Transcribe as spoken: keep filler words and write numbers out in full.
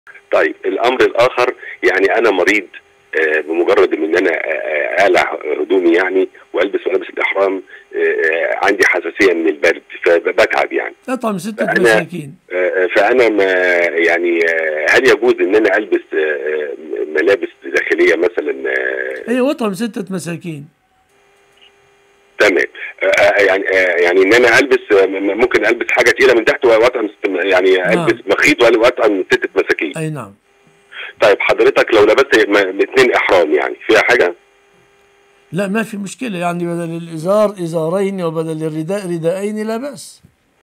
طيب الامر الاخر، يعني انا مريض، آه، بمجرد ان انا آه، اقلع هدومي يعني والبس ملابس الاحرام، آه، عندي حساسيه من البرد فبتعب يعني. اطعم ستة فانا مساكين. آه، فانا ما يعني آه، هل يجوز ان انا البس آه، ملابس داخليه مثلا؟ آه، ايوه، اطعم ستة مساكين. تمام. آه، آه، يعني آه، يعني ان انا البس، آه، ممكن البس حاجه تقيله من تحت واطعم ست- يعني البس نعم. مخيط واطعم ستة مساكين. اي نعم. طيب حضرتك لو لبست م- اتنين احرام يعني فيها حاجه؟ لا، ما في مشكلة، يعني بدل الإزار إزارين وبدل الرداء رداءين لا بأس.